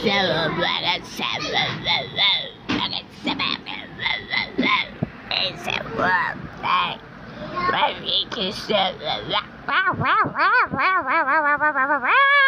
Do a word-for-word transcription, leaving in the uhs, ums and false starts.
seven, like seven, like seven, it's a world, like, where we can seven,